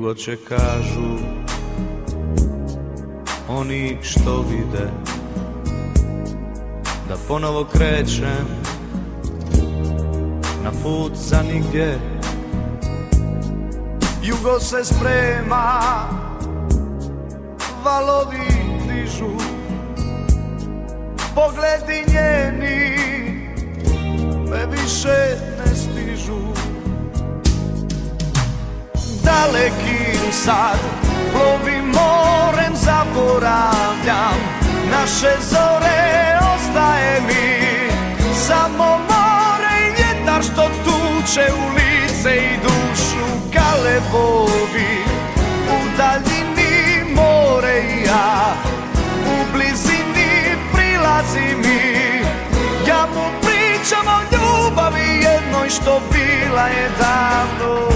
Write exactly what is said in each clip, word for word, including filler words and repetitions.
Krivo će kažu oni što vide, da ponovo krećem na put za nigdje. Jugo se sprema, valovi dižu, pogledi njeni me više ne stižu. Dalekim sad plovim morem, zaboravljam naše zore, ostaje mi samo more i vjetar što tuče u lice i dušu. Galebovi u daljini, more i ja u blizini, prilazi mi, ja mu pričam o ljubavi jednoj što bila je davno.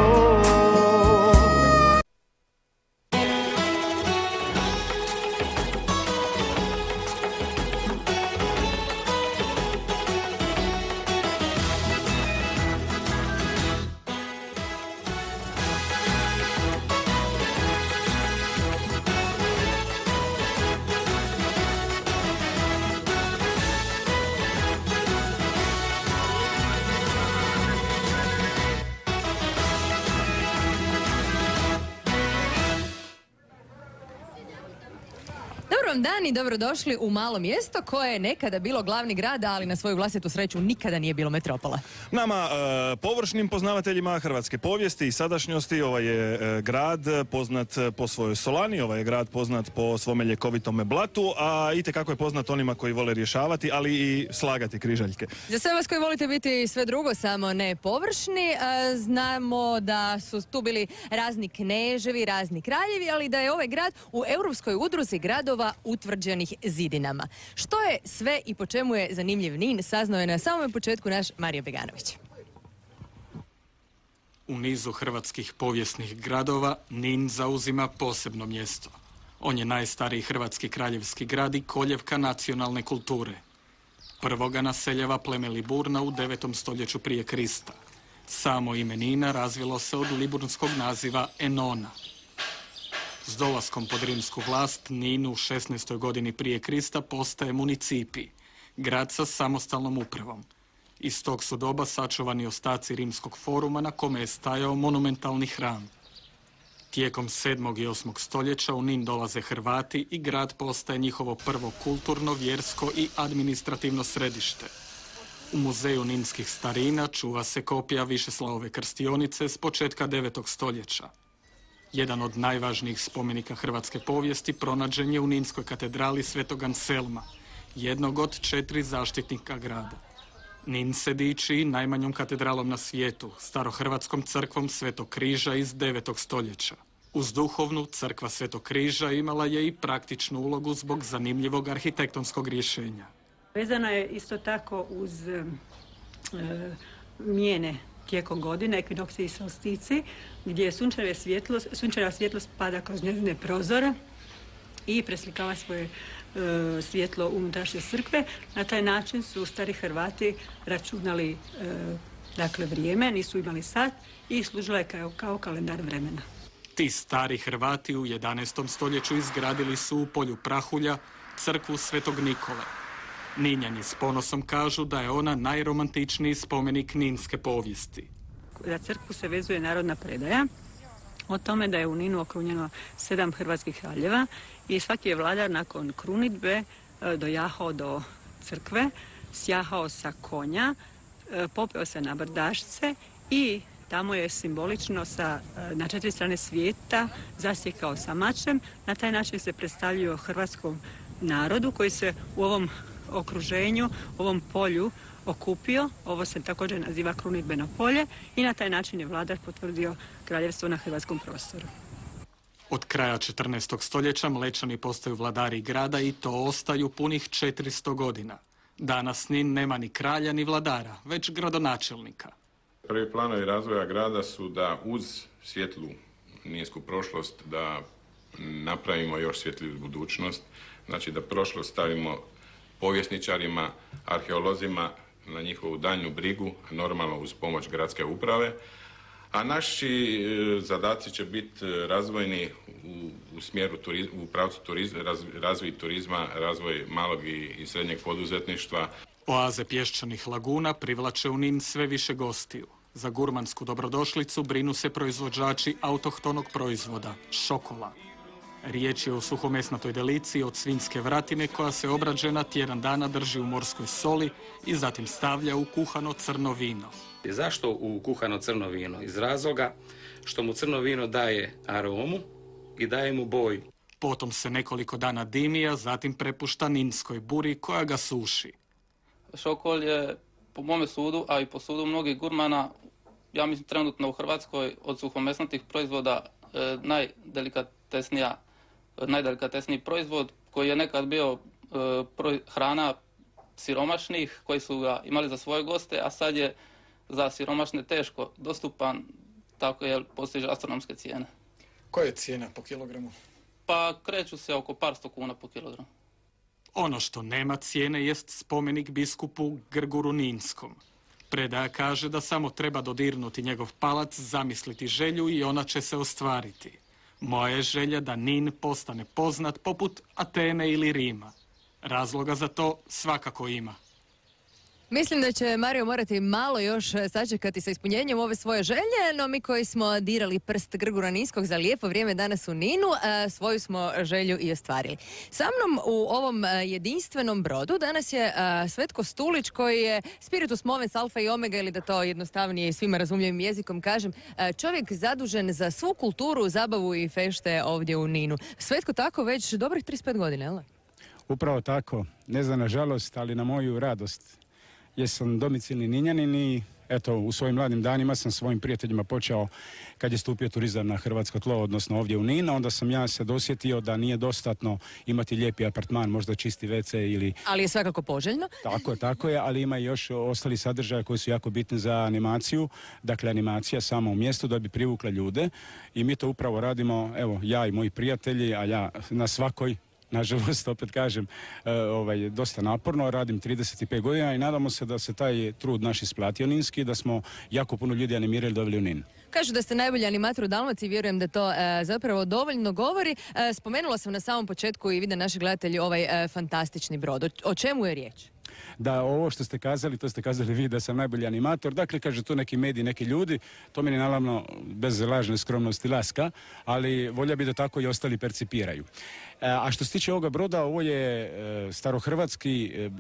Dan i dobrodošli u malo mjesto koje je nekada bilo glavni grad, ali na svoju vlastitu sreću nikada nije bilo metropola. Nama, e, površnim poznavateljima hrvatske povijesti i sadašnjosti, ovaj je e, grad poznat po svojoj solani, ovaj je grad poznat po svome ljekovitome blatu, a itekako je poznat onima koji vole rješavati, ali i slagati križaljke. Za sve vas koji volite biti sve drugo, samo ne površni, e, znamo da su tu bili razni kneževi, razni kraljevi, ali da je ovaj grad u Europskoj udruzi gradova utvrđenih zidinama. Što je sve i po čemu je zanimljiv Nin, saznao je na samom početku naš Mario Beganović. U nizu hrvatskih povijesnih gradova Nin zauzima posebno mjesto. On je najstariji hrvatski kraljevski grad i koljevka nacionalne kulture. Prvo ga naseljava pleme Liburna u devetom stoljeću prije Krista. Samo ime Nina razvilo se od liburnskog naziva Enona. S dolaskom pod rimsku vlast, Nin u šesnaestoj godini prije Krista postaje municipi, grad sa samostalnom upravom. Iz tog su doba sačuvani ostaci rimskog foruma na kome je stajao monumentalni hram. Tijekom sedmog i osmog stoljeća u Nin dolaze Hrvati i grad postaje njihovo prvo kulturno, vjersko i administrativno središte. U muzeju ninskih starina čuva se kopija Višeslavove krstionice s početka devetog stoljeća. Jedan od najvažnijih spomenika hrvatske povijesti pronađen je u Ninskoj katedrali Svetog Anselma, jednog od četiri zaštitnika grada. Nin se diči najmanjom katedralom na svijetu, starohrvatskom crkvom Svetog križa iz devetog stoljeća. Uz duhovnu, crkva Svetog križa imala je i praktičnu ulogu zbog zanimljivog arhitektonskog rješenja. Vezana je isto tako uz e, mijene tijekom godine, ekvinoksiji i solstici, gdje sunčeva svjetlost, sunčeva svjetlost pada kroz njezine prozore i preslikava svoje e, svjetlo unutrašnje crkve. Na taj način su stari Hrvati računali e, dakle vrijeme, nisu imali sat i služila je kao, kao kalendar vremena. Ti stari Hrvati u jedanaestom stoljeću izgradili su u polju Prahulja crkvu Svetog Nikole. Ninjani s ponosom kažu da je ona najromantičniji spomenik ninske povijesti. Za crkvu se vezuje narodna predaja o tome da je u Ninu okrunjeno sedam hrvatskih kraljeva i svaki je vladar nakon krunidbe dojahao do crkve, sjahao sa konja, popeo se na brdašce i tamo je simbolično sa, na četiri strane svijeta zasjekao sa mačem. Na taj način se predstavljaju hrvatskom narodu koji se u ovom okruženju, ovom polju okupio. Ovo se također naziva krunidbeno polje i na taj način je vladar potvrdio kraljevstvo na hrvatskom prostoru. Od kraja četrnaestog stoljeća Mlečani postaju vladari grada i to ostaju punih četiristo godina. Danas Nin nema ni kralja ni vladara, već gradonačelnika. Prvi planovi razvoja grada su da uz svjetlu ninsku prošlost da napravimo još svjetliju budućnost, znači da prošlost stavimo povjesničarima, arheolozima na njihovu daljnju brigu, normalno uz pomoć gradske uprave, A naši zadaci će biti razvojni u, u smjeru turizma, u pravcu turizma, raz, razvoj turizma, razvoj malog i, i srednjeg poduzetništva. Oaze pješčanih laguna privlače u Nin sve više gostiju. Za gurmansku dobrodošlicu brinu se proizvođači autohtonog proizvoda, šokola. Riječ je o suhomesnatoj deliciji od svinjske vratine koja se obrađena tjedan dana drži u morskoj soli i zatim stavlja u kuhano crno vino. Zašto u kuhano crno vino? Iz razloga što mu crno vino daje aromu i daje mu boju. Potom se nekoliko dana dimi, a zatim prepušta ninskoj buri koja ga suši. Šokol je, po mome sudu, a i po sudu mnogih gurmana, ja mislim trenutno u Hrvatskoj od suhomesnatih proizvoda e, najdelikatesnija, najdelikatesniji proizvod koji je nekad bio e, pro, hrana siromašnih koji su ga imali za svoje goste, a sad je za siromašne teško dostupan, tako je postiže astronomske cijene. Koja je cijena po kilogramu? Pa kreću se oko par sto kuna po kilogramu. Ono što nema cijene jest spomenik biskupu Grguru Ninskom. Predaja kaže da samo treba dodirnuti njegov palac, zamisliti želju i ona će se ostvariti. Moja je želja da Nin postane poznat poput Atene ili Rima. Razloga za to svakako ima. Mislim da će Mario morati malo još sačekati sa ispunjenjem ove svoje želje, no mi koji smo dirali prst Grgura Ninskog za lijepo vrijeme danas u Ninu, svoju smo želju i ostvarili. Sa mnom u ovom jedinstvenom brodu danas je Svetko Stulić koji je spiritus movens alfa i omega, ili da to jednostavnije i svima razumljivim jezikom kažem, čovjek zadužen za svu kulturu, zabavu i fešte ovdje u Ninu. Svetko, tako već dobrih trideset pet godina, jel? Upravo tako. Ne znam na žalost, ali na moju radost. Jer sam domicilni Ninjanin i eto, u svojim mladim danima sam svojim prijateljima počeo kad je stupio turizam na hrvatsko tlo, odnosno ovdje u Nin, onda sam ja se dosjetio da nije dostatno imati lijepi apartman, možda čisti ve ce ili... Ali je svakako poželjno. Tako je, tako je, ali ima još ostali sadržaja koji su jako bitni za animaciju, dakle animacija samo u mjestu da bi privukla ljude i mi to upravo radimo, evo, ja i moji prijatelji, a ja na svakoj, nažalost, opet kažem, e, ovaj, dosta naporno, radim trideset pet godina i nadamo se da se taj trud naš isplatio ninski, da smo jako puno ljudi animirali doveli u Nin. Kažu da ste najbolji animator u Dalmaciji, vjerujem da to e, zapravo dovoljno govori. E, spomenula sam na samom početku i vide naši gledatelji ovaj e, fantastični brod. O, o čemu je riječ? Da, ovo što ste kazali, to ste kazali vi da sam najbolji animator. Dakle, kaže tu neki mediji, neki ljudi, to meni naravno bez lažne skromnosti laska, ali volja bi da tako i ostali percipiraju. A što se tiče ovoga broda, ovo je e, starohrvatski e,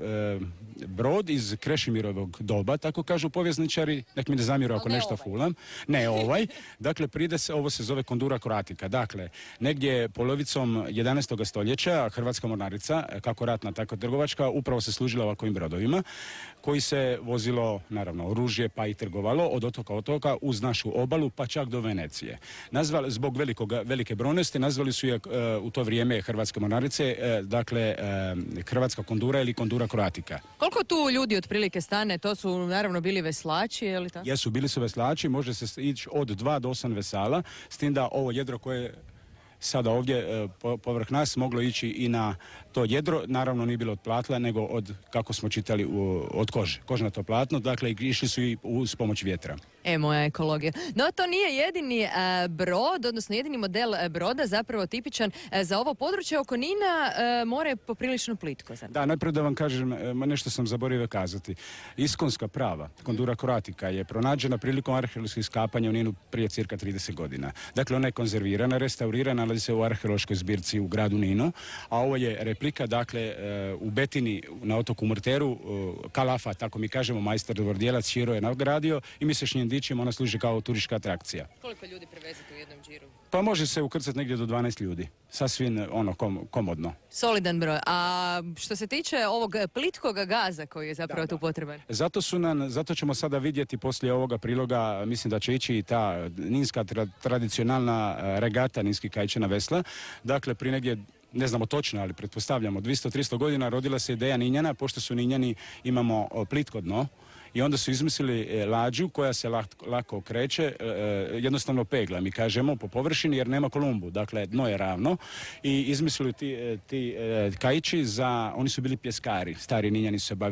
brod iz Krešimirovog doba, tako kažu povjesničari, nek mi ne zamjeru ako nešto ovaj. fulam. Ne ovaj. Dakle, pride se, ovo se zove Kondura Croatica. Dakle, negdje polovicom jedanaestog stoljeća hrvatska mornarica, kako ratna, tako trgovačka, upravo se služila ovakvim brodovima, koji se vozilo, naravno, oružje pa i trgovalo od otoka otoka uz našu obalu, pa čak do Venecije. Nazvali, zbog velikog, velike brojnosti, nazvali su je e, u to vrijeme hrvatske mornarice, e, dakle, e, hrvatska Kondura ili Kondura Croatica. Koliko tu ljudi otprilike stane? To su naravno bili veslači, je li tako? Jesu, bili su veslači, može se ići od dva do osam vesala, s tim da ovo jedro koje sada ovdje po, povrh nas moglo ići i na to jedro, naravno nije bilo od platla, nego od, kako smo čitali, u, od kože. Kožnato platno, dakle išli su i uz pomoć vjetra. E, moja ekologija. No, to nije jedini a, brod, odnosno jedini model a, broda, zapravo tipičan a, za ovo područje. Oko Nina a, more je poprilično plitko. Znači. Da, najprije da vam kažem, nešto sam zaboravio kazati. Iskonska prava, Kondura Croatica, je pronađena prilikom arheoloških iskapanja u Ninu prije cirka trideset godina. Dakle, ona je konzervirana, restaurirana, nalazi se u arheološkoj zbirci u gradu Ninu, a ovo je replika, dakle, u Betini, na otoku Murteru, Kalafa, tako mi kažemo, majstor dvordjelac Širo je nagradio i mi se s njim dičimo, ona služi kao turistička atrakcija. Koliko ljudi prevezete u jednom džiru? Pa može se ukrcati negdje do dvanaest ljudi. Sasvim ono kom, komodno. Solidan broj. A što se tiče ovog plitkog gaza koji je zapravo da, tu potreban? Zato, su nam, zato ćemo sada vidjeti poslije ovoga priloga, mislim da će ići i ta ninska tra, tradicionalna regata, ninski kajčana vesla. Dakle, pri negdje, ne znamo točno, ali pretpostavljamo, dvjesto do tristo godina rodila se ideja Ninjana, pošto su Ninjani imamo plitko dno. I onda su izmislili lađu koja se lako, lako kreće, jednostavno pegla, mi kažemo, po površini jer nema kolumbu, dakle dno je ravno. I izmislili ti, ti kajići za, oni su bili pjeskari, stari Ninjani su se bavili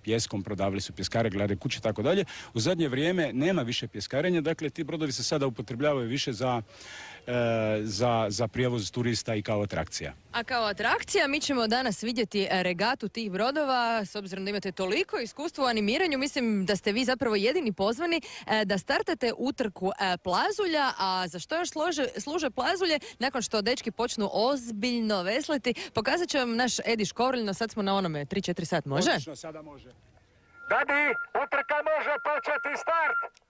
pjeskom, prodavali su pjeskare, glade kuće i tako dalje. U zadnje vrijeme nema više pjeskarenja, dakle ti brodovi se sada upotrebljavaju više za, e, za, za prijevoz turista i kao atrakcija. A kao atrakcija mi ćemo danas vidjeti regatu tih brodova, s obzirom da imate toliko iskustva u animiranju, mislim da ste vi zapravo jedini pozvani e, da startate utrku e, plazulja, a za što još služe, služe plazulje? Nakon što dečki počnu ozbiljno vesliti, pokazat će vam naš Edi Škovrlj, no sad smo na onome tri četiri sat, može? Odlično, sada može. Dadi, utrka može početi, start!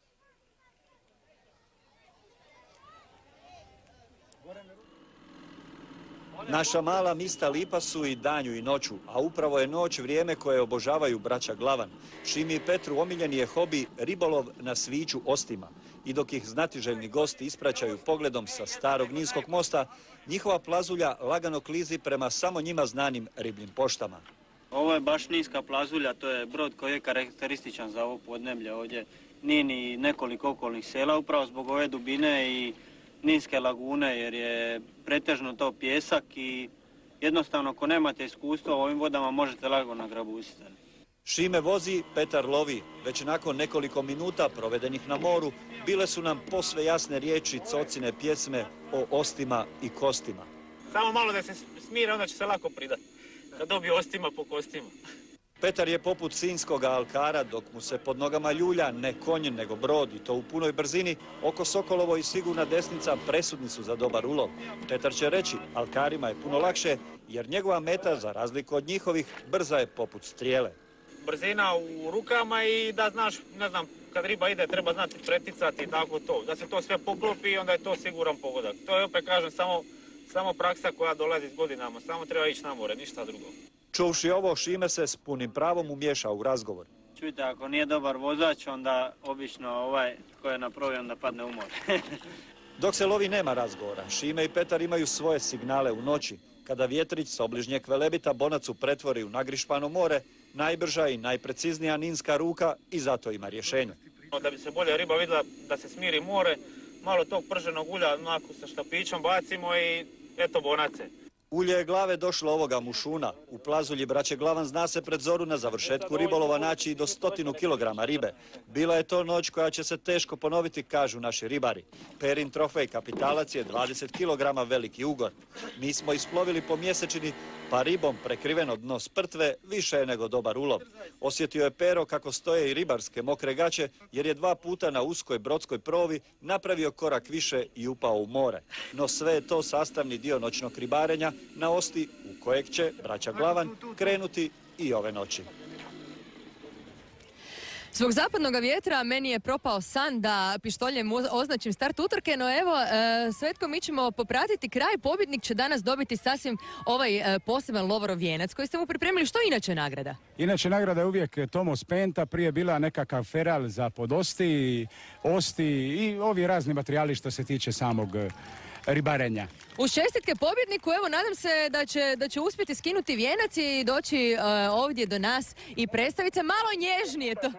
Naša mala mista Lipa su i danju i noću, a upravo je noć vrijeme koje obožavaju braća Glavan. Šimi i Petru omiljeni je hobi ribolov na Sviću Ostima. I dok ih znatiželjni gosti ispraćaju pogledom sa starog Ninskog mosta, njihova plazulja lagano klizi prema samo njima znanim ribljim poštama. Ovo je baš Ninska plazulja, to je brod koji je karakterističan za ovo podneblje ovdje. Nin i nekoliko okolnih sela, upravo zbog ove dubine i Ninske lagune, jer je pretežno to pjesak i jednostavno ako nemate iskustva u ovim vodama možete lagano nagrabusiti. Šime vozi, Petar lovi. Već nakon nekoliko minuta provedenih na moru bile su nam posve jasne riječi Cocine pjesme o ostima i kostima. Samo malo da se smire, onda će se lako pridati. Kad dobije ostima po kostima. Petar je poput sinjskoga alkara, dok mu se pod nogama ljulja ne konj nego brod i to u punoj brzini, oko Sokolovo i sigurna desnica presudni su za dobar ulov. Petar će reći, alkarima je puno lakše jer njegova meta, za razliku od njihovih, brza je poput strijele. Brzina u rukama i da znaš, ne znam, kad riba ide treba znati preticati i tako to. Da se to sve poklopi i onda je to siguran pogodak. To je, opet kažem, samo, samo praksa koja dolazi s godinama. Samo treba ići na more, ništa drugo. Čuvši ovo, Šime se s punim pravom umiješa u razgovor. Čujte, ako nije dobar vozač, onda obično ovaj ko je na provi onda padne u more. Dok se lovi nema razgovora. Šime i Petar imaju svoje signale u noći. Kada vjetrić sa obližnjeg Velebita Bonacu pretvori u nagrišpano more, najbrža i najpreciznija ninska ruka i zato ima rješenje. Da bi se bolje riba vidjela da se smiri more, malo tog prženog ulja onako sa štapićom bacimo i eto Bonace. Ulje je glave došlo ovoga mušuna. U plazulji braće Glavan zna se pred zoru na završetku ribolova naći i do stotinu kilograma ribe. Bila je to noć koja će se teško ponoviti, kažu naši ribari. Perin trofej kapitalac je dvadeset kilograma veliki ugor. Mi smo isplovili po mjesečini, pa ribom prekriveno dno sprtve više je nego dobar ulov. Osjetio je Pero kako stoje i ribarske mokre gaće, jer je dva puta na uskoj brodskoj provi napravio korak više i upao u more. No sve je to sastavni dio noćnog ribarenja, na Osti u kojeg će braća Glavan krenuti i ove noći. Zbog zapadnog vjetra meni je propao san da pištoljem označim start utrke, no evo, e, Svetko, mi ćemo popratiti kraj. Pobjednik će danas dobiti sasvim ovaj e, poseban lovorov vijenac koji ste mu pripremili. Što inače nagrada? Inače nagrada je uvijek Tomos Penta, prije bila nekakav feral za podosti, osti i ovi razni materijali što se tiče samog ribarenja. Uz čestitke pobjedniku, evo nadam se da će, da će uspjeti skinuti vijenac i doći uh, ovdje do nas i predstaviti se malo nježnije to.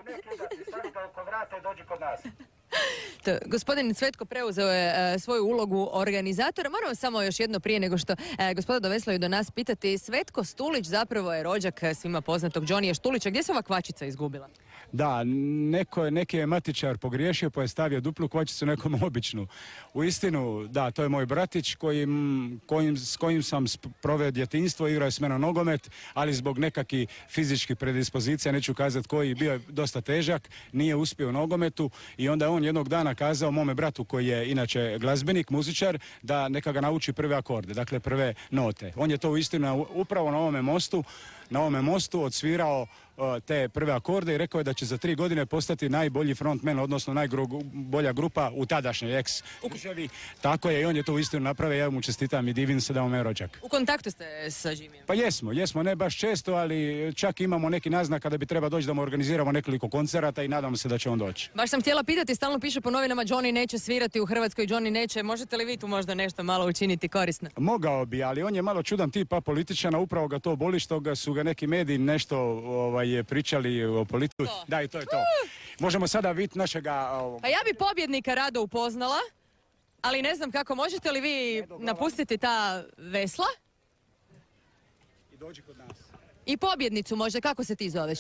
To, gospodin Cvetko preuzeo je uh, svoju ulogu organizatora. Moramo samo još jedno prije nego što uh, gospoda doveslaju do nas pitati. Svetko Stulić zapravo je rođak svima poznatog Johnnyja Štulića. Gdje se ova kvačica izgubila? Da, neko je, neki je matičar pogriješio pa je stavio duplu kvačicu, nekom običnu. U istinu, da, to je moj bratić kojim, kojim, s kojim sam proveo djetinjstvo, igrao je s menom nogomet, ali zbog nekakvih fizičkih predispozicija, neću kazati koji, bio je dosta težak, nije uspio u nogometu i onda on jednog dana kazao mome bratu koji je inače glazbenik, muzičar, da neka ga nauči prve akorde, dakle prve note. On je to u istinu upravo na ovome mostu, na ovome mostu odsvirao te prve akorde i rekao je da će za tri godine postati najbolji frontman, odnosno najbolja grupa u tadašnjoj ex državi. Tako je i on je to uistinu napravio, ja mu čestitam i divim se da on je rođak. U kontaktu ste sa Žimijem? Pa jesmo, jesmo, ne baš često, ali čak imamo neki naznaka da bi treba doći da mu organiziramo nekoliko koncerata i nadamo se da će on doći. Baš sam htjela pitati, stalno piše po novinama Johnny neće svirati u Hrvatskoj, Johnny neće. Možete li vi tu možda nešto malo učiniti korisno? Mogao bi, ali on je malo čudan tip političana, upravo ga to boli što ga su ga neki mediji nešto ovaj, pričali o politiku. Da, i to je to. Možemo sada vidjeti našega... Ovog... Pa ja bi pobjednika rado upoznala, ali ne znam kako. Možete li vi napustiti ta vesla? I dođi kod nas. I pobjednicu možda, kako se ti zoveš?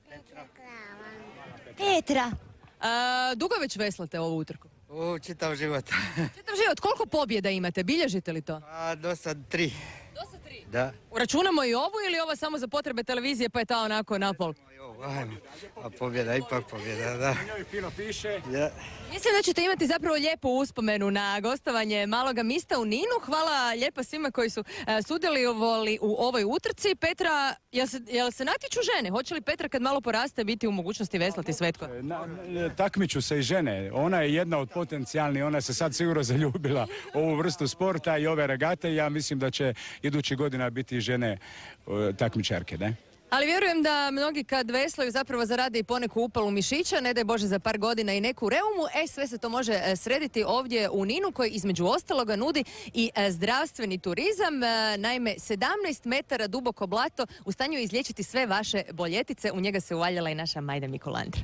Petra. A, dugo već veslate ovu utrku? U, čitav život. Čitav život. Koliko pobjeda imate? Bilježite li to? A, do sad tri. Do sad tri? Da. Uračunamo i ovu ili ovo samo za potrebe televizije pa je ta onako napol? Ajmo. A pobjeda, ipak pobjeda, da. Njoj fino piše. Ja. Mislim da ćete imati zapravo lijepu uspomenu na gostovanje Maloga mista u Ninu. Hvala lijepa svima koji su uh, sudjelovali u ovoj utrci. Petra, jel se, jel se natječu žene? Hoće li Petra kad malo poraste biti u mogućnosti veslati, Svetko? Na, na, takmiču se i žene. Ona je jedna od potencijalnih, ona se sad sigurno zaljubila u ovu vrstu sporta i ove regate. Ja mislim da će idući godina biti i žene uh, takmičarke, ne? Ali vjerujem da mnogi kad veslaju zapravo zarade i poneku upalu mišića, ne daj Bože za par godina i neku reumu. E, sve se to može srediti ovdje u Ninu koji između ostaloga nudi i zdravstveni turizam. Naime, sedamnaest metara duboko blato u stanju je izliječiti sve vaše boljetice. U njega se uvaljala i naša Majda Mikulandra.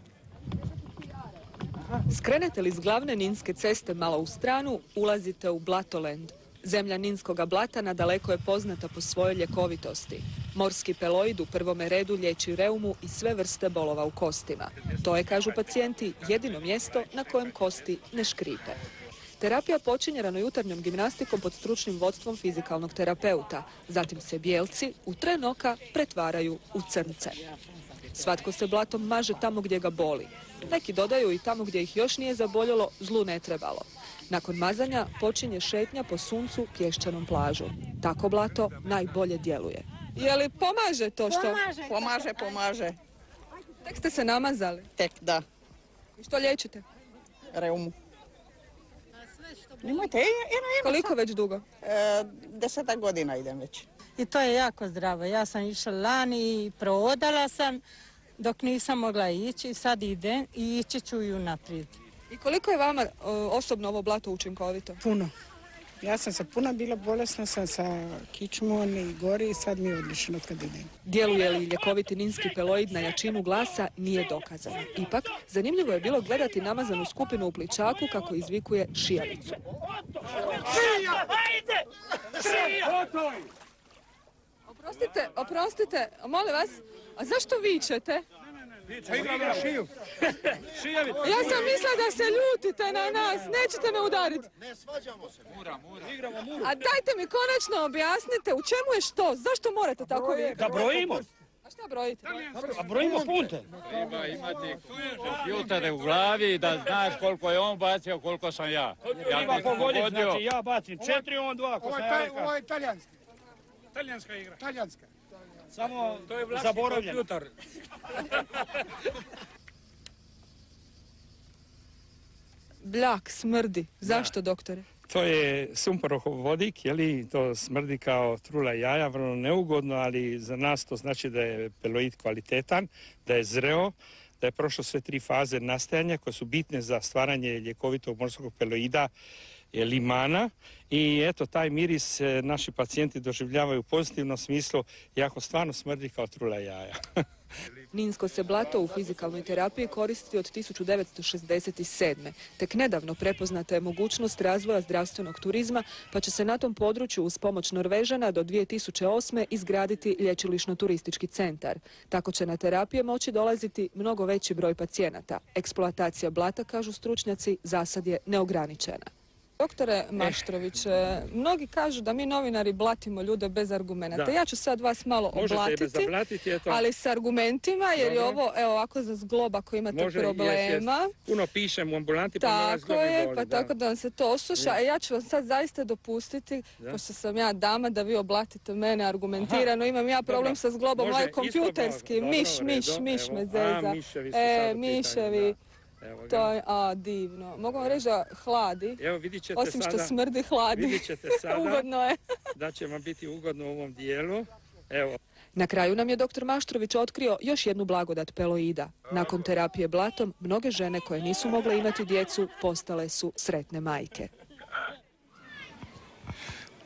Skrenete li s glavne ninske ceste malo u stranu, ulazite u Blatoland. Zemlja ninskoga blata nadaleko je poznata po svojoj ljekovitosti. Morski peloid u prvome redu liječi reumu i sve vrste bolova u kostima. To je, kažu pacijenti, jedino mjesto na kojem kosti ne škripe. Terapija počinje ranojutarnjom gimnastikom pod stručnim vodstvom fizikalnog terapeuta. Zatim se bijelci u tren oka pretvaraju u crnce. Svatko se blatom maže tamo gdje ga boli. Neki dodaju i tamo gdje ih još nije zaboljelo, zlu ne trebalo. Nakon mazanja počinje šetnja po suncu pješčanom plažu. Tako blato najbolje djeluje. Je li pomaže to što? Pomaže, pomaže, pomaže. Tek ste se namazali? Tek, da. I što liječite? Reumu. Imate, Koliko već dugo? E, desetak godina idem već. I to je jako zdravo. Ja sam išla lani i prohodala sam dok nisam mogla ići. Sad idem i ići ću i unaprijed. I koliko je vama o, osobno ovo blato učinkovito? Puno. Ja sam sa puno bila bolesna, sam sa kičmom i gori i sad mi je odlično od kad idem. Djeluje li ljekoviti ninski peloid na jačinu glasa nije dokazano. Ipak, zanimljivo je bilo gledati namazanu skupinu u pličaku kako izvikuje šijavicu. Šija! Ajde! Šija! Oprostite, oprostite, molim vas, a zašto vičete? Igramo šiju. Šijavica. Ja sam mislila da se ljutite na nas, nećete me udariti. Ne svađamo se. Mura, mura. Igramo muru. A dajte mi konačno objasnite u čemu je što, zašto morate tako vikati? Da brojimo. A šta brojite? A brojimo punte. Treba imati kompjutere u glavi da znaš koliko je on bacio, koliko sam ja. Treba pogoditi, znači ja bacim četiri, on dva. Ovo je talijanski. Talijanska igra. Talijanska. Samo zaboravljen. Bljak smrdi. Zašto, doktore? To je sumporov vodik, jeli, to smrdi kao trula jaja, vrlo neugodno, ali za nas to znači da je peloid kvalitetan, da je zreo, da je prošlo sve tri faze nastajanja koje su bitne za stvaranje ljekovitog morskog peloida, je limana, i eto taj miris naši pacijenti doživljavaju u pozitivnom smislu, iako stvarno smrdi kao trula jaja. Ninsko se blato u fizikalnoj terapiji koristi od tisuću devetsto šezdeset sedme. Tek nedavno prepoznata je mogućnost razvoja zdravstvenog turizma, pa će se na tom području uz pomoć Norvežana do dvije tisuće osme izgraditi lječilišno-turistički centar. Tako će na terapije moći dolaziti mnogo veći broj pacijenata. Eksploatacija blata, kažu stručnjaci, zasad je neograničena. Doktore Maštrović, mnogi kažu da mi novinari blatimo ljude bez argumenta. Da. Ja ću sad vas malo oblatiti, ali s argumentima, jer je ovo, evo ovako za zglob ako imate Može, problema. Jes, jes. Puno pišem u ambulanti, pa tako me zglobi je, boli, pa da. tako da vam se to osluša. A ja ću vam sad zaista dopustiti, Da. pošto sam ja dama, da vi oblatite mene argumentirano. Aha. Imam ja problem Dobro. sa zglobom, Može, moj kompjuterski, isto miš, dobro, miš, redo, miš evo. me A, zeza. miševi su E, sad u pitanju, miševi. Evo ga. To je, a, divno. Mogu vam reći da hladi, Evo vidit ćete osim što sada, smrdi, hladi. vidit ćete sada Ugodno je. da će vam biti ugodno u ovom dijelu. Evo. Na kraju nam je doktor Maštrović otkrio još jednu blagodat peloida. Nakon terapije blatom, mnoge žene koje nisu mogle imati djecu postale su sretne majke.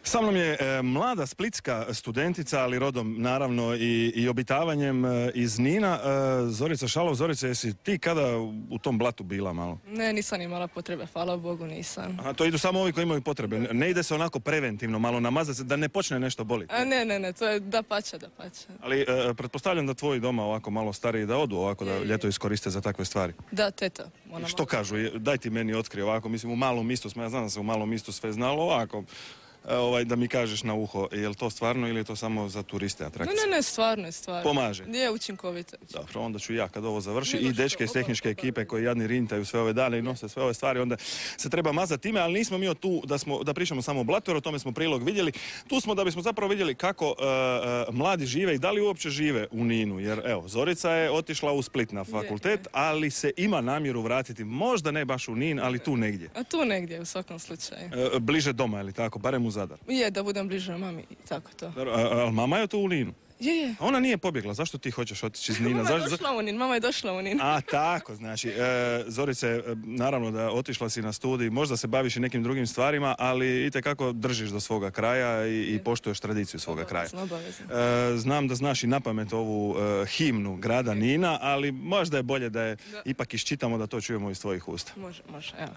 Sa mnom je e, mlada splitska studentica, ali rodom naravno i, i obitavanjem e, iz Nina. E, Zorica Šalov. Zorica, jesi ti kada u tom blatu bila malo? Ne, nisam imala potrebe, hvala Bogu nisam. Aha, to idu samo ovi koji imaju potrebe. Ne ide se onako preventivno malo namazati se da ne počne nešto boliti? A ne, ne, ne, to je da pače, da pače. Ali e, pretpostavljam da tvoji doma ovako malo stariji da odu ovako da ljeto iskoriste za takve stvari. Da, teta. Ona Što kažu? Daj ti meni otkri ovako, mislim u malom mistu smo, ja znam da se u malom mistu sve znalo ovako. Ovaj, da mi kažeš na uho, je li to stvarno ili je to samo za turiste atrakcije? Ne, ne, ne, stvarno je stvarno. Pomaže? Je učinkovito. Dobro, onda ću ja kad ovo završi i dečke iz tehničke ekipe koji jadni rintaju sve ove dane i nose sve ove stvari, onda se treba mazati time, ali nismo mi tu da, smo, da pričamo samo o blatu, jer o tome smo prilog vidjeli. Tu smo da bismo zapravo vidjeli kako uh, uh, mladi žive i da li uopće žive u Ninu, jer evo, Zorica je otišla u Split na fakultet, ali se ima namjeru vratiti, možda ne baš u Nin, ali tu negdje. A tu negdje u svakom slučaju. Uh, bliže doma, ili tako, barem u Zadar. Je, da budem bliže mami i tako to. Ali mama je to u Ninu? Je, je. Ona nije pobjegla, zašto ti hoćeš otići iz Nina? Mama je došla u Nin, mama je došla u Nin. A, tako, znači, e, Zorice, e, naravno da otišla si na studij, možda se baviš i nekim drugim stvarima, ali itekako držiš do svoga kraja i, i poštuješ tradiciju svoga kraja. E, znam da znaš i napamet ovu e, himnu grada Nina, ali možda je bolje da je da. ipak iščitamo da to čujemo iz tvojih usta. Može, može, evo.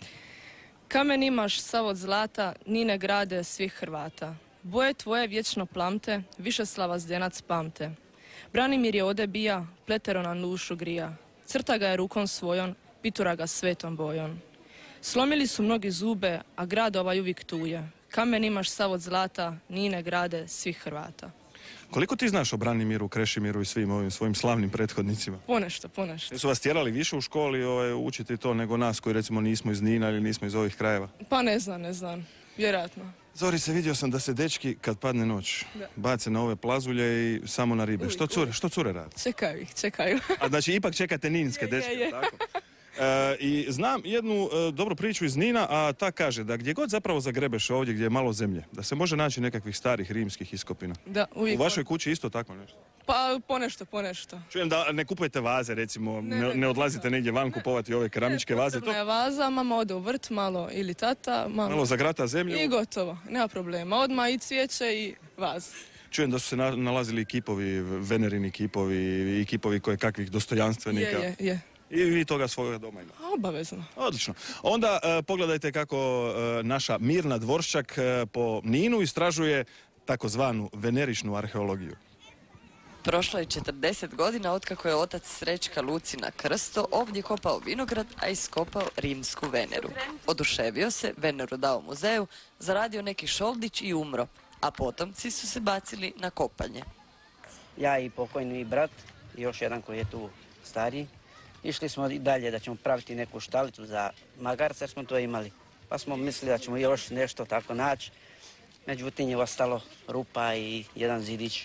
Kamen imaš sav od zlata, Nine grade svih Hrvata. Boje tvoje vječno plamte, više slava zdenac pamte. Branimir je ode bija, pletero na dušu grija. Crta ga je rukom svojom, pitura ga svetom bojom. Slomili su mnogi zube, a grad ovaj uvijek tuje. Kamen imaš sav od zlata, Nine grade svih Hrvata. Koliko ti znaš o Branimiru, Krešimiru i svim ovim svojim slavnim prethodnicima? Ponešto, ponešto. Jesu vas tjerali više u školi ovaj, učiti to nego nas koji recimo nismo iz Nina ili nismo iz ovih krajeva? Pa ne znam, ne znam. Vjerojatno. Zorice, vidio sam da se dečki kad padne noć da. bace na ove plazulje i samo na ribe. Uvijek, što cure, što cure rade? Čekaju ih, čekaju. A znači ipak čekate ninske dečke, je, je. tako? E, I znam jednu e, dobru priču iz Nina, a ta kaže da gdje god zapravo zagrebeš ovdje gdje je malo zemlje, da se može naći nekakvih starih rimskih iskopina. Da, uvijek. U vašoj kući isto tako nešto? Pa ponešto, ponešto. Čujem da ne kupujete vaze, recimo, ne, ne, ne odlazite ne, negdje van kupovati ove keramičke ne, vaze. To je vaza, mama ode u vrt malo ili tata. Malo, malo zagrata zemlju. I gotovo, nema problema. Odmah i cvijeće i vaz. Čujem da su se na, nalazili kipovi, venerini kipovi i kipovi koje kakvih dostojanstvenika. Je, je, je. I vi toga svoga doma imate? Obavezno. Odlično. Onda uh, pogledajte kako uh, naša Mirna Dvorščak uh, po Ninu istražuje takozvanu venerišnu arheologiju. Prošlo je četrdeset godina otkako je otac Srećka Lucina Krsto ovdje kopao vinograd, a iskopao rimsku Veneru. Oduševio se, Veneru dao muzeju, zaradio neki šoldić i umro, a potomci su se bacili na kopanje. Ja i pokojni brat, i još jedan koji je tu stariji, išli smo i dalje da ćemo praviti neku štalicu za magarce, jer smo to imali. Pa smo mislili da ćemo još nešto tako naći, međutim je ostalo rupa i jedan zidić.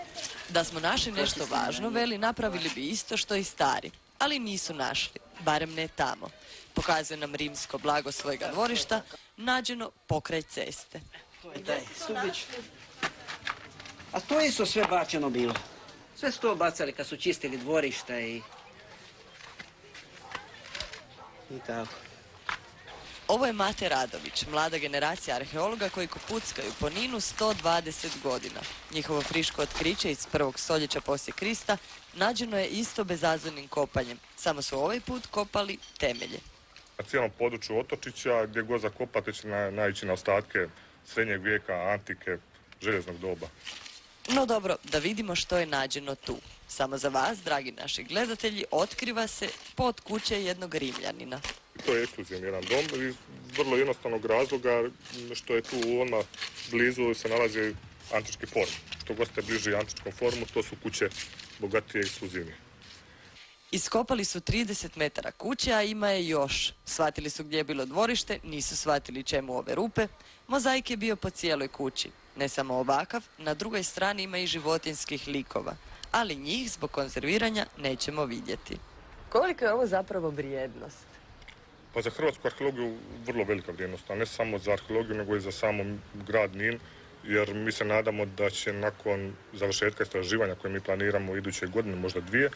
Da smo našli nešto važno, veli, napravili bi isto što i stari, ali nisu našli, barem ne tamo. Pokazuje nam rimsko blago svojega dvorišta, nađeno pokraj ceste. To je taj stubić. A to je isto sve bačeno bilo. Sve su to bacali kad su čistili dvorišta i... i tako. Ovo je Mate Radović, mlada generacija arheologa koji kopuckaju po Ninu sto dvadeset godina. Njihovo friško otkriće iz prvog stoljeća poslije Krista nađeno je isto bezazornim kopanjem, samo su ovaj put kopali temelje. Na cijelom području otočića gdje god zakopate će na, naići na ostatke srednjeg vijeka, antike, željeznog doba. No dobro, da vidimo što je nađeno tu. Samo za vas, dragi naši gledatelji, otkriva se pod kuće jednog Rimljanina. To je ekskluzivni jedan dom iz vrlo jednostavnog razloga što je tu odmah blizu se nalazi antički form. Što god ste bliži antičkom formu, to su kuće bogatije i ekskluzivnije. Iskopali su trideset metara kuće, a ima je još. Shvatili su gdje je bilo dvorište, nisu shvatili čemu ove rupe. Mozaik je bio po cijeloj kući. Ne samo ovakav, na drugoj strani ima i životinskih likova. Ali njih zbog konzerviranja nećemo vidjeti. Koliko je ovo zapravo vrijednost? Pa za hrvatsku arheologiju vrlo velika vrijednost, a ne samo za arheologiju, nego i za samo grad Nin, jer mi se nadamo da će nakon završetka istraživanja koje mi planiramo iduće godine, možda dvije,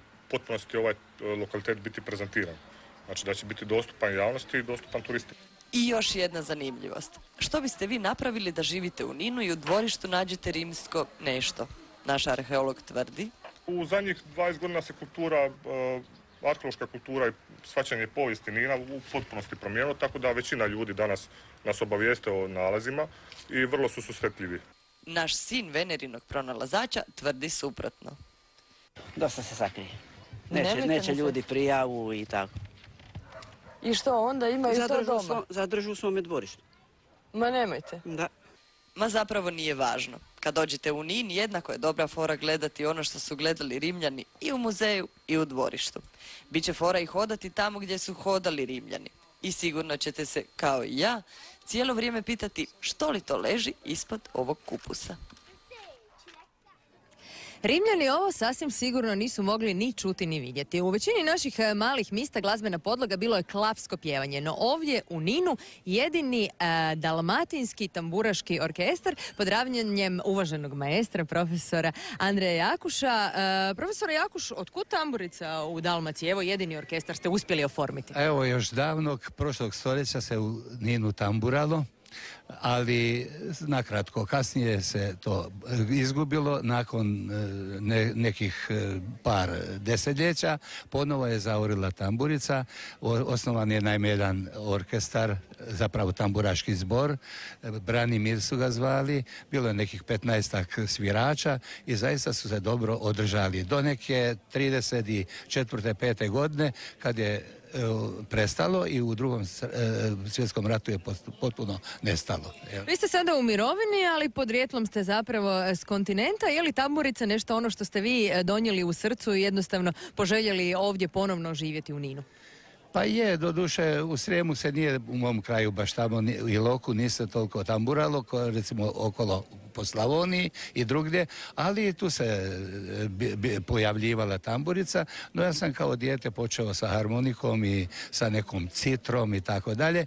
potpunosti ovaj lokalitet biti prezentiran. Znači da će biti dostupan javnosti i dostupan turistima. I još jedna zanimljivost. Što biste vi napravili da živite u Ninu i u dvorištu nađete rimsko nešto? Naš arheolog tvrdi. U zadnjih dvadeset godina se kultura, arheološka kultura i shvaćanje povijesti Nina u potpunosti promijenilo, tako da većina ljudi danas nas obavijeste o nalazima i vrlo su susretljivi. Naš sin Venerinog pronalazača tvrdi suprotno. Dosta se sakrije. Neće, neće ljudi prijavu i tako. I što onda imaju to doma? Svo, zadržu u svome dvorištu. Ma nemojte. Da. Ma zapravo nije važno. Kad dođete u Nin, jednako je dobra fora gledati ono što su gledali Rimljani i u muzeju i u dvorištu. Biće fora i hodati tamo gdje su hodali Rimljani. I sigurno ćete se, kao i ja, cijelo vrijeme pitati što li to leži ispod ovog kupusa. Rimljani ovo sasvim sigurno nisu mogli ni čuti ni vidjeti. U većini naših malih mista glazbena podloga bilo je klapsko pjevanje, no ovdje u Ninu jedini e, dalmatinski tamburaški orkestar pod ravnjanjem uvaženog maestra, profesora Andreja Jakuša. E, profesora Jakuš, otkud tamburica u Dalmaciji? Evo, jedini orkestar ste uspjeli oformiti. Evo, još davnog prošlog stoljeća se u Ninu tamburalo, ali nakratko kasnije se to izgubilo. Nakon ne, nekih par desetljeća ponovo je zaorila tamburica. Osnovan je naime jedan orkestar, zapravo tamburaški zbor, Branimir su ga zvali, bilo je nekih petnaestak svirača i zaista su se dobro održali do neke trideset četvrte pete godine kad je prestalo i u drugom svjetskom ratu je potpuno nestalo. Vi ste sada u mirovini, ali podrijetlom ste zapravo s kontinenta. Je li tamburica nešto ono što ste vi donijeli u srcu i jednostavno poželjeli ovdje ponovno živjeti u Ninu? Pa je, doduše u Srijemu se nije u mom kraju baš tamo i Iloku niste toliko tamburalo, ko recimo okolo po Slavoniji i drugdje, ali tu se bi, bi pojavljivala tamburica, no ja sam kao dijete počeo sa harmonikom i sa nekom citrom i tako dalje,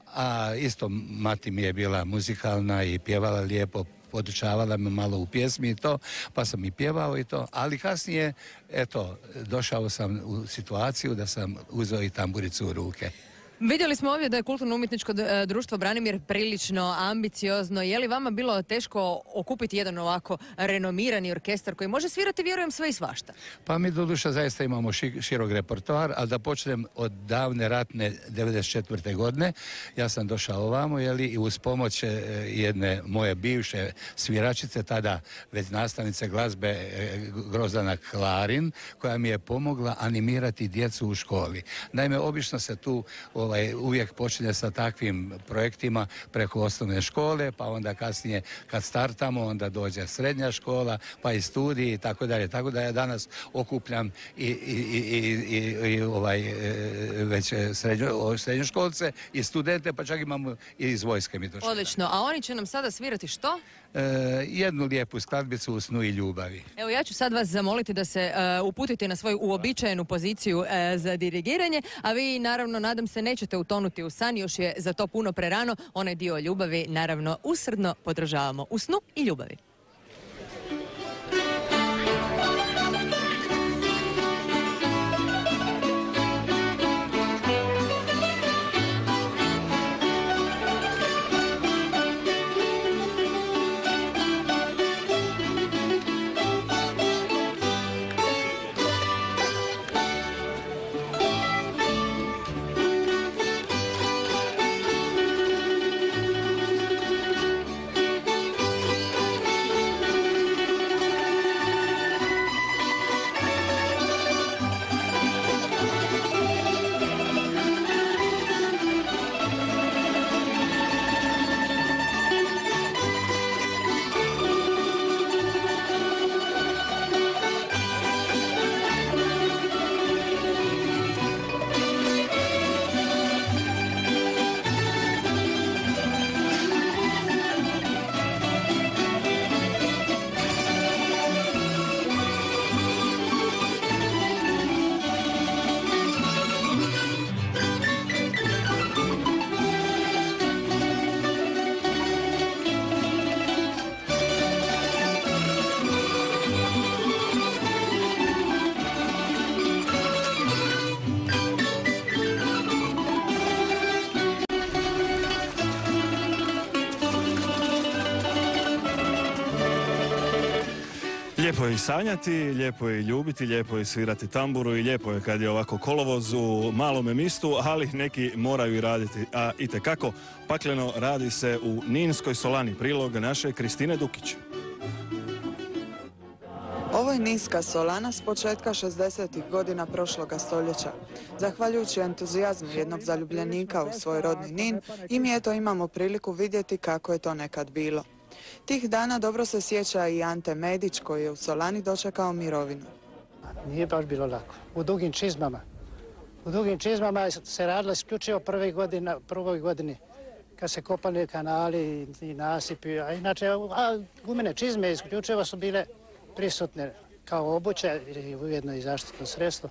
a isto mati mi je bila muzikalna i pjevala lijepo, podučavala me malo u pjesmi i to, pa sam i pjevao i to, ali kasnije, eto, došao sam u situaciju da sam uzeo i tamburicu u ruke. Vidjeli smo ovdje da je kulturno-umjetničko društvo Branimir prilično ambiciozno. Je li vama bilo teško okupiti jedan ovako renomirani orkestar koji može svirati, vjerujem, sve i svašta? Pa mi doduše zaista imamo širok repertoar, ali da počnem od davne ratne devedeset četvrte godine. Ja sam došao ovamo, jeli, i uz pomoć jedne moje bivše sviračice, tada već nastavnice glazbe Grozdana Klarin, koja mi je pomogla animirati djecu u školi. Naime, obično se tu Ovaj, uvijek počinje sa takvim projektima preko osnovne škole, pa onda kasnije kad startamo, onda dođe srednja škola, pa i studiji i tako dalje. Tako da ja danas okupljam i, i, i, i, i ovaj, već srednjo, srednjoškolce i studente, pa čak imamo i iz vojske mi to što. Odlično, a oni će nam sada svirati što? E, jednu lijepu skladbicu u Snu i ljubavi. Evo, ja ću sad vas zamoliti da se uh, uputite na svoju uobičajenu poziciju uh, za dirigiranje, a vi naravno, nadam se, nećete utonuti u san, još je za to puno prerano. Onaj dio ljubavi naravno usrdno podržavamo u Snu i ljubavi. Lijepo je i sanjati, lijepo je i ljubiti, lijepo je svirati tamburu i lijepo je kad je ovako kolovoz u malome mistu, ali neki moraju i raditi, a itekako pakleno radi se u Ninskoj Solani. Prilog naše Kristine Dukić. Ovo je Ninska Solana s početka šezdesetih godina prošloga stoljeća. Zahvaljujući entuzijazmu jednog zaljubljenika u svoj rodni Nin, i mi eto imamo priliku vidjeti kako je to nekad bilo. Tih dana dobro se sjeća i Ante Medić koji je u Solani dočekao mirovinu. Nije baš bilo lako. U dugim čizmama. U dugim čizmama se radilo isključivo prve godina, prvoj godini kad se kopali kanali i nasipi. A inače, a gumene čizme isključivo su bile prisutne kao obuća i ujedno i zaštitno sredstvo.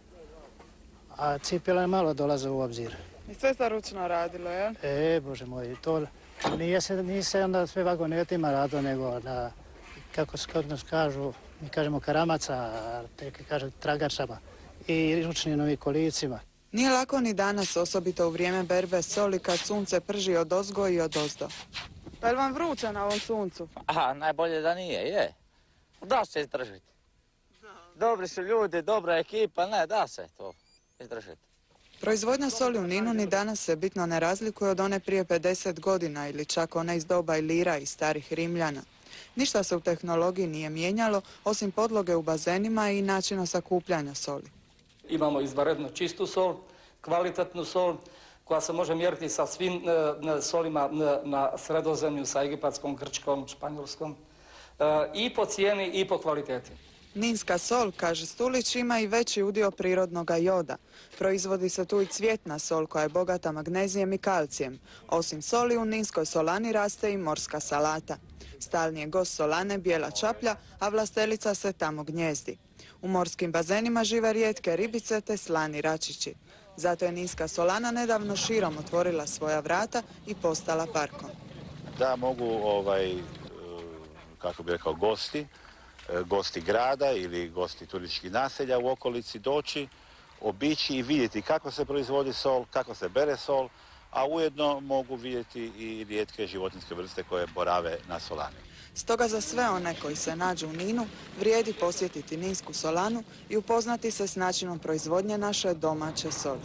A cipele malo dolaze u obzir. I sve se ručno radilo, jel? E, Bože moj, to nije se, nije se onda sve vagonetima radilo, nego na, kako kod nas kažu, mi kažemo karamaca, a teke kažu tragačama i ručnim novim kolicima. Nije lako ni danas, osobito u vrijeme berbe soli kad sunce prži od ozgo i od ozdo. Pa je vam vruće na ovom suncu? Aha, najbolje da nije, je. Da se izdržiti. Dobri su ljudi, dobra ekipa, ne, da se to izdržiti. Proizvodnja soli u Ninu ni danas se bitno ne razlikuje od one prije pedeset godina ili čak one iz doba Ilira i starih Rimljana. Ništa se u tehnologiji nije mijenjalo, osim podloge u bazenima i načina sakupljanja soli. Imamo izvanredno čistu sol, kvalitetnu sol, koja se može mjeriti sa svim e, solima na, na Sredozemlju, sa egipatskom, grčkom, španjolskom, e, i po cijeni i po kvaliteti. Ninska sol, kaže Stulić, ima i veći udio prirodnog joda. Proizvodi se tu i cvjetna sol koja je bogata magnezijem i kalcijem. Osim soli u Ninskoj Solani raste i morska salata. Stalni je gost Solane bijela čaplja, a vlastelica se tamo gnjezdi. U morskim bazenima žive rijetke ribice te slani račići. Zato je Ninska Solana nedavno širom otvorila svoja vrata i postala parkom. Da mogu, ovaj, kako bi rekao, gosti, gosti grada ili gosti turističkih naselja u okolici doći, obići i vidjeti kako se proizvodi sol, kako se bere sol, a ujedno mogu vidjeti i rijetke životinjske vrste koje borave na Solani. Stoga za sve one koji se nađu u Ninu vrijedi posjetiti Ninsku Solanu i upoznati se s načinom proizvodnje naše domaće soli.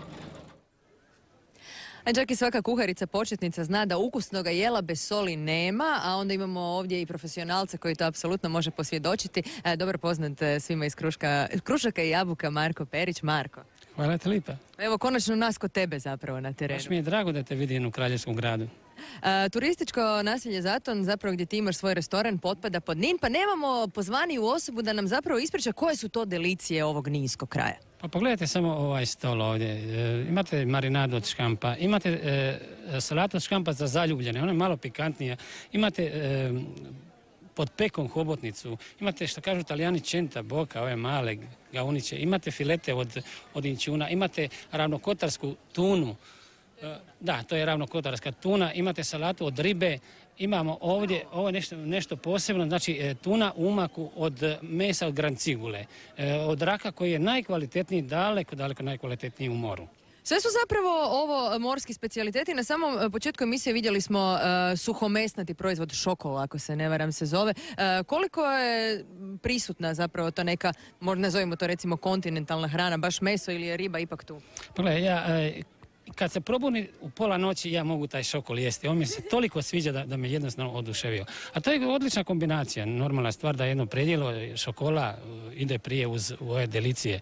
A čak i svaka kuharica početnica zna da ukusnoga jela bez soli nema, a onda imamo ovdje i profesionalce koji to apsolutno može posvjedočiti. Dobar poznat svima iz kruška, Krušaka i Jabuka, Marko Perić. Marko. Hvala te lipa. Evo, konačno nas kod tebe zapravo na terenu. Baš mi je drago da te vidim u Kraljevskom gradu. A, turističko naselje Zaton, zapravo gdje ti imaš svoj restoran, potpada pod Nin, pa nemamo pozvaniju osobu da nam zapravo ispriča koje su to delicije ovog ninskog kraja. Pa pogledajte samo ovaj stol ovdje. E, imate marinadu od škampa, imate e, salatu od škampa za zaljubljene, ona je malo pikantnija. Imate e, pod pekom hobotnicu, imate što kažu Italijani čenta, boka, ove male gauniće, imate filete od, od inćuna, imate ravnokotarsku tunu. E, da, to je ravnokotarska tuna, imate salatu od ribe. Imamo ovdje, ovo je nešto, nešto posebno, znači tuna u umaku od mesa od grancigule, od raka koji je najkvalitetniji, daleko, daleko najkvalitetniji u moru. Sve su zapravo ovo morski specijaliteti. Na samom početku emisije vidjeli smo uh, suhomesnati proizvod šokol, ako se ne varam se zove. Uh, koliko je prisutna zapravo to neka, možda nazovimo to recimo kontinentalna hrana, baš meso ili je riba ipak tu? Pogledaj, ja... Uh, Kad se probuni u pola noći, ja mogu taj šokol jesti. On mi se toliko sviđa da, da me jednostavno oduševio. A to je odlična kombinacija. Normalna stvar da jedno predjelo šokola ide prije uz ove delicije.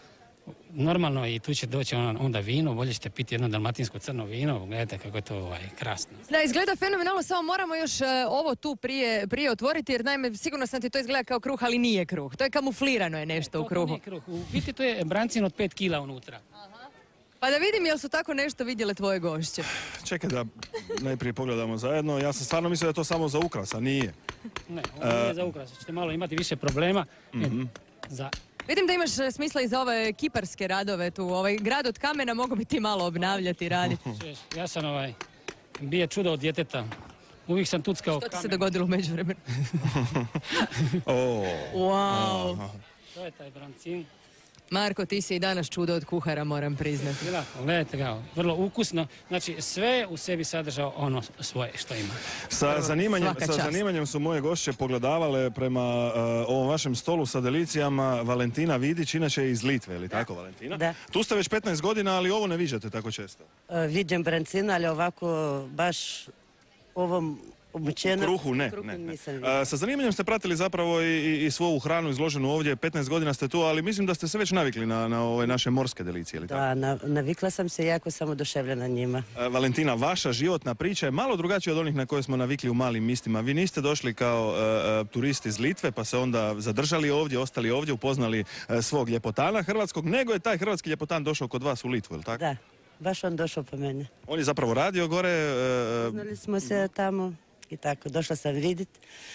Normalno i tu će doći onda vino, bolje ćete piti jedno dalmatinsko crno vino. Gledajte kako je to ovaj, krasno. Da, izgleda fenomenalno, samo moramo još uh, ovo tu prije, prije otvoriti, jer naime sigurno sam ti to izgleda kao kruh, ali nije kruh. To je kamuflirano je nešto e, u kruhu. Nije kruh. U biti to je brancin od pet kila unutra. Aha. Pa da vidim jel su tako nešto vidjele tvoje gošće. Čekaj da najprije pogledamo zajedno. Ja sam stvarno mislio da je to samo za ukras, a nije. Ne, ovo nije uh, za ukras. Ćete malo imati više problema. Mm-hmm. Za... Vidim da imaš smisla i za ove kiparske radove tu. Ovaj grad od kamena mogu bi ti malo obnavljati i raditi. Ja sam ovaj, bije čudo od djeteta. Uvijek sam tuckao kamen. Što ti se dogodilo u međuvremenu? oh. Wow. To je taj brancin. Marko, ti si i danas čudo od kuhara, moram priznati. Bila, gledajte ga, vrlo ukusno. Znači, sve u sebi sadržao ono svoje što ima. Sa zanimanjem, Svaka sa čast. zanimanjem su moje gošće pogledavale prema uh, ovom vašem stolu sa delicijama. Valentina Vidić, inače iz Litve, ili tako, Valentina? Da. Tu ste već petnaest godina, ali ovo ne viđate tako često. E, Vidim brancina, ali ovako baš ovom obučenom... Kruhu, ne. Kruhu ne, ne. nisam vidjela. A, sa zanimanjem ste pratili zapravo i, i, i svu ovu hranu izloženu ovdje, petnaest godina ste tu, ali mislim da ste se već navikli na, na ove naše morske delicije, ili tako? Da, na, navikla sam se, jako sam oduševljena njima. A, Valentina, vaša životna priča je malo drugačija od onih na koje smo navikli u malim mistima. Vi niste došli kao a, a, turisti iz Litve, pa se onda zadržali ovdje, ostali ovdje, upoznali a, svog ljepotana hrvatskog, nego je taj hrvatski ljepotan došao kod vas u Litvu, ili tako? Da, baš on došao po mene. On je zapravo radio gore... a, Znali smo se tamo i tako, došla sam vidit.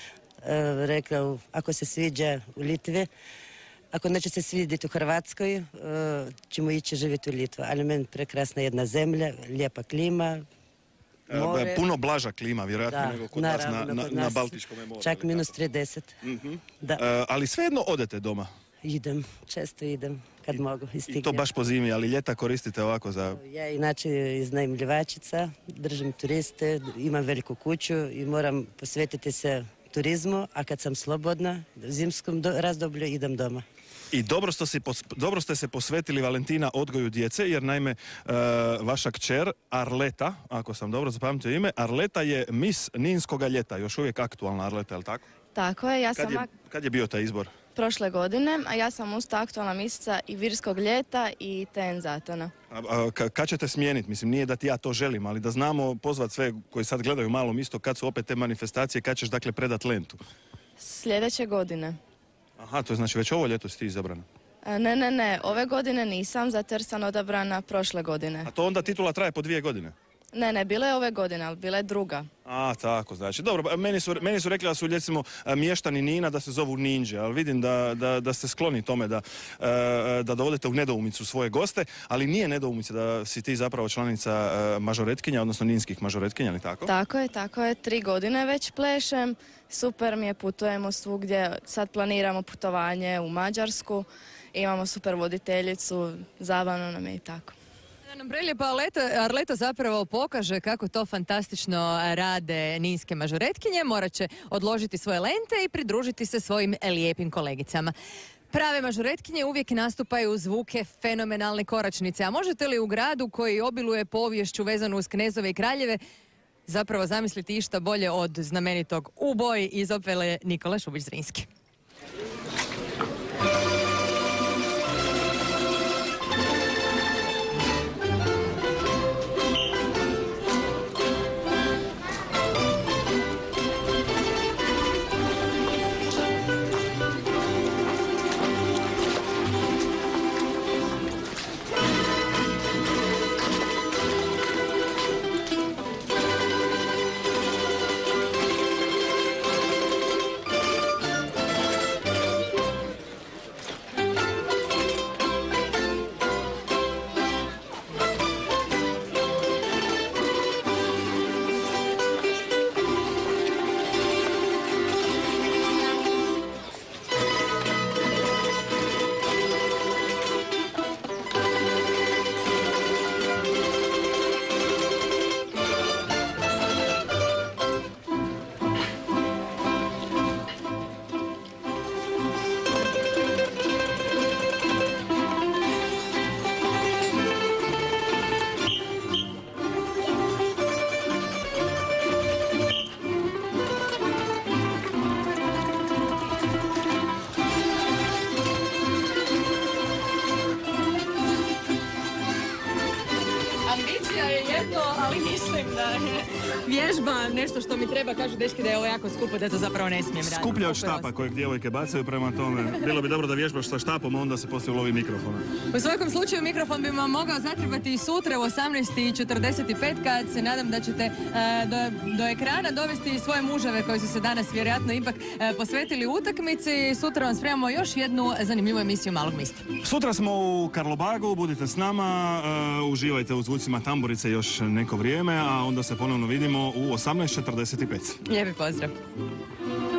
E, rekao, ako se sviđa u Litvi, ako neće se svidjeti u Hrvatskoj, e, ćemo ići živjeti u Litvu. Ali meni prekrasna jedna zemlja, lijepa klima, more. Puno blaža klima, vjerojatno, Da, nego kod naravno, nas na, na, kod na nas Baltičkom moru. čak minus trideset. Mhm. Da. E, ali svejedno odete doma. Idem, često idem kad mogu. I to baš po zimi, ali ljeta koristite ovako za... Ja inače iznajmljivačica, držim turiste, imam veliku kuću i moram posvetiti se turizmu, a kad sam slobodna, u zimskom do- razdoblju idem doma. I dobro ste, si pos- dobro ste se posvetili, Valentina, odgoju djece, jer naime e, vaša kćer Arleta, ako sam dobro zapamtio ime, Arleta je mis Ninskoga ljeta, još uvijek aktualna Arleta, je li tako? Tako je, ja Kad sam je, ak- kad je bio taj izbor? prošle godine, a ja sam usto aktualna misica i Virskog ljeta i Ten Zatona. A, a, ka- kad ćete smijeniti? Mislim, nije da ti ja to želim, ali da znamo pozvati sve koji sad gledaju malom isto, kad su opet te manifestacije, kad ćeš dakle predat lentu. Sljedeće godine. Aha, to je znači već ovo ljeto si ti izabrana. E, Ne, ne, ne, ove godine nisam, zato jer sam odabrana prošle godine. A to onda titula traje po dvije godine? Ne, ne, bila je ove godine, ali bila je druga. A, tako, znači. Dobro, ba- meni su, meni su rekli da su, recimo, a, mještani Nina da se zovu ninđe, ali vidim da, da, da ste skloni tome da, e, da dovodite u nedoumicu svoje goste, ali nije nedoumica da si ti zapravo članica e, mažoretkinja, odnosno ninskih mažoretkinja, ali tako? Tako je, tako je, tri godine već plešem, super mi je, putujemo svugdje, sad planiramo putovanje u Mađarsku, imamo super voditeljicu, zabavno nam je i tako. Da nam prelijepa Arleto, Arleto zapravo pokaže kako to fantastično rade ninske mažoretkinje, morat će odložiti svoje lente i pridružiti se svojim lijepim kolegicama. Prave mažoretkinje uvijek nastupaju uz zvuke fenomenalne koračnice, a možete li u gradu koji obiluje poviješću vezanu uz knezove i kraljeve zapravo zamisliti išta bolje od znamenitog U boji iz opere Nikola Šubić-Zrinski? Ambicija je jedno, ali mislim da je vježba nešto što mi treba. Kažu dečki da je ovo jako skupo, da to zapravo ne smijem raditi. Skuplja od štapa kojeg djevojke bacaju, prema tome bilo bi dobro da vježbaš sa štapom, a onda se poslije ulovi mikrofona. U svakom slučaju mikrofon bi vam mogao zatrebati i sutra u osamnaest i četrdeset pet kad se nadam da ćete e, do, do ekrana dovesti svoje muževe koji su se danas vjerojatno ipak e, posvetili utakmici. Sutra vam spremamo još jednu zanimljivu emisiju Malog mista. Sutra smo u Karlobagu, budite s nama, uh, uživajte u zvucima tamburice još neko vrijeme, a onda se ponovno vidimo u osamnaest četrdeset pet. Lijepi pozdrav.